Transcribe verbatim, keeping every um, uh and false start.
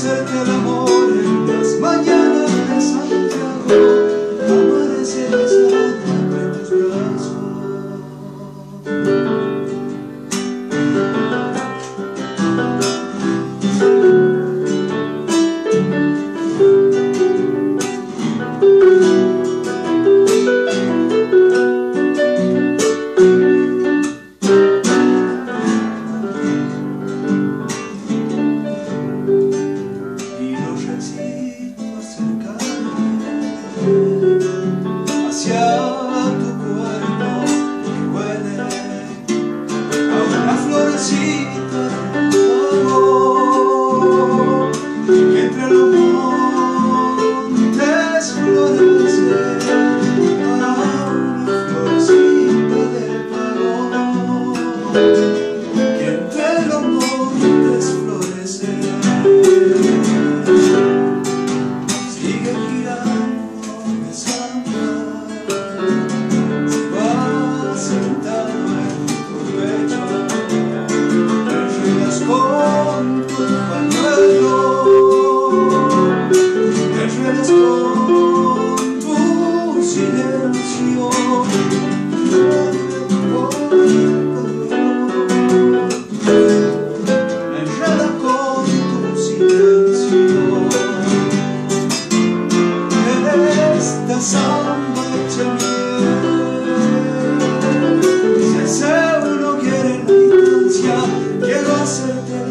hacerte el amor en las mañanas de Santiago, amanece besado entre tus brazos. Hacia tu cuerpo que huele a una florecita de amor, que entre los montes florece a una florecita del pavón, que entre los montes florece. Sigue girando besando, se va sentado en tu pecho, te enredas con tu pañuelo, te enredas con tu silencio, me enredas con tu silencio. Esta samba hecha miel, si el celo no quiere la distancia, quiero hacerte